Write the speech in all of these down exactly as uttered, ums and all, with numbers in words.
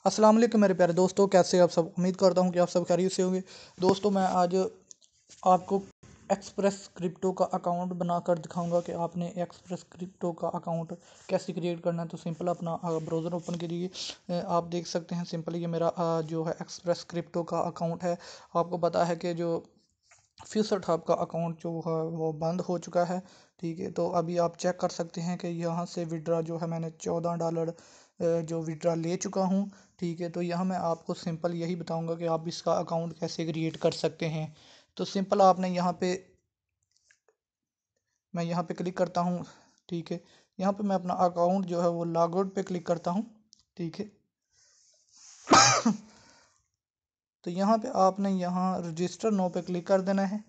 अस्सलाम वालेकुम मेरे प्यारे दोस्तों, कैसे आप सब। उम्मीद करता हूँ कि आप सब खैरियत से होंगे। दोस्तों मैं आज आपको एक्सप्रेस क्रिप्टो का अकाउंट बनाकर दिखाऊंगा कि आपने एक्सप्रेस क्रिप्टो का अकाउंट कैसे क्रिएट करना है। तो सिंपल अपना ब्राउज़र ओपन करिए। अ, आप देख सकते हैं सिंपल ये मेरा अ, जो है एक्सप्रेस क्रिप्टो का अकाउंट है। आपको पता है कि जो फ्यूचर हब का अकाउंट जो है वो बंद हो चुका है। ठीक है, तो अभी आप चेक कर सकते हैं कि यहाँ से विड्रा जो है मैंने चौदह डॉलर जो विड्रा ले चुका हूँ। ठीक है, तो यहाँ मैं आपको सिंपल यही बताऊँगा कि आप इसका अकाउंट कैसे क्रिएट कर सकते हैं। तो सिंपल आपने यहाँ पे मैं यहाँ पे क्लिक करता हूँ। ठीक है, यहाँ पे मैं अपना अकाउंट जो है वो लॉग आउट पे क्लिक करता हूँ। ठीक है तो यहाँ पे आपने यहाँ रजिस्टर नो पे क्लिक कर देना है।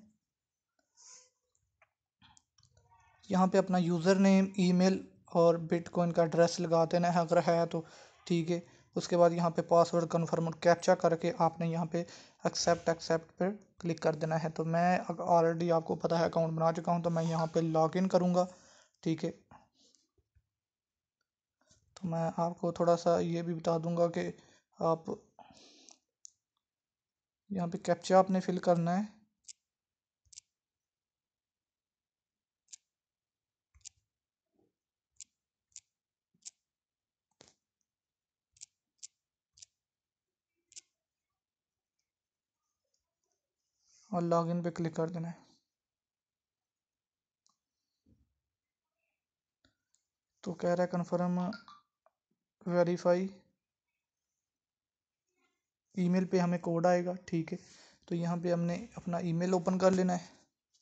यहाँ पे अपना यूज़र नेम, ईमेल और बिटकॉइन का एड्रेस लगा देना है अगर है तो। ठीक है, उसके बाद यहाँ पे पासवर्ड कन्फर्म कैप्चा करके आपने यहाँ पे एक्सेप्ट एक्सेप्ट पर क्लिक कर देना है। तो मैं ऑलरेडी आपको पता है अकाउंट बना चुका हूँ, तो मैं यहाँ पे लॉगिन करूँगा। ठीक है, तो मैं आपको थोड़ा सा ये भी बता दूँगा कि आप यहाँ पे कैप्चा आपने फिल करना है। और लॉगिन पे क्लिक कर देना है। तो कह रहा है कन्फर्म वेरीफाई, ईमेल पे हमें कोड आएगा। ठीक है, तो यहाँ पे हमने अपना ईमेल ओपन कर लेना है।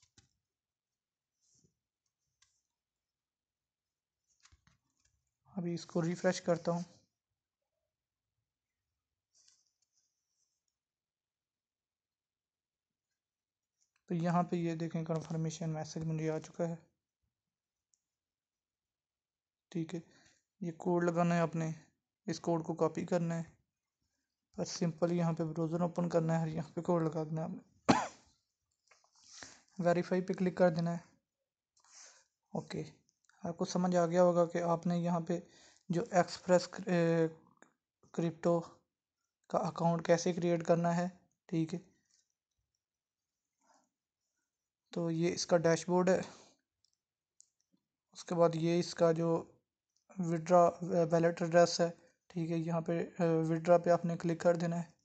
अभी इसको रिफ्रेश करता हूँ। तो यहाँ पे ये देखें कन्फर्मेशन मैसेज मुझे आ चुका है। ठीक है, ये कोड लगाना है आपने, इस कोड को कॉपी करना है, बस सिंपल यहाँ पे ब्राउज़र ओपन करना है, यहाँ पे कोड लगा देना है आपने, वेरीफाई पे क्लिक कर देना है। ओके, आपको समझ आ गया होगा कि आपने यहाँ पे जो एक्सप्रेस क्रिप्टो का अकाउंट कैसे क्रिएट करना है। ठीक है, तो ये इसका डैशबोर्ड है। उसके बाद ये इसका जो विड्रा वैलेट एड्रेस है। ठीक है, यहाँ पे विड्रा पे आपने क्लिक कर देना है।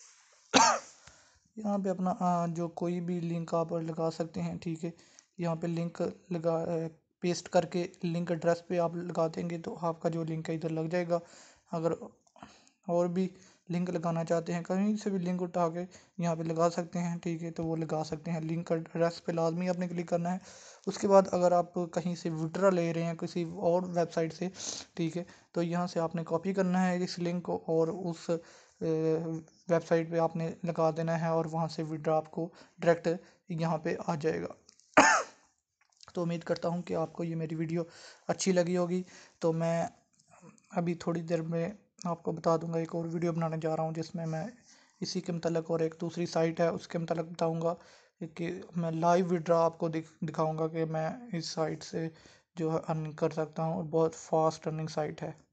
यहाँ पे अपना आ, जो कोई भी लिंक आप लगा सकते हैं। ठीक है, यहाँ पे लिंक लगा पेस्ट करके लिंक एड्रेस पे आप लगा देंगे तो आपका जो लिंक है इधर लग जाएगा। अगर और भी लिंक लगाना चाहते हैं, कहीं से भी लिंक उठा के यहाँ पे लगा सकते हैं। ठीक है, तो वो लगा सकते हैं। लिंक एड्रेस पे लाजमी आपने क्लिक करना है। उसके बाद अगर आप कहीं से विड्रा ले रहे हैं किसी और वेबसाइट से, ठीक है, तो यहाँ से आपने कॉपी करना है इस लिंक को और उस वेबसाइट पे आपने लगा देना है और वहाँ से विड्रा आपको डायरेक्ट यहाँ पे आ जाएगा। तो उम्मीद करता हूँ कि आपको ये मेरी वीडियो अच्छी लगी होगी। तो मैं अभी थोड़ी देर में आपको बता दूंगा, एक और वीडियो बनाने जा रहा हूँ जिसमें मैं इसी के मतलब और एक दूसरी साइट है उसके मतलब बताऊंगा कि मैं लाइव विड्रा आपको दिख दिखाऊंगा कि मैं इस साइट से जो है अर्निंग कर सकता हूँ और बहुत फास्ट अर्निंग साइट है।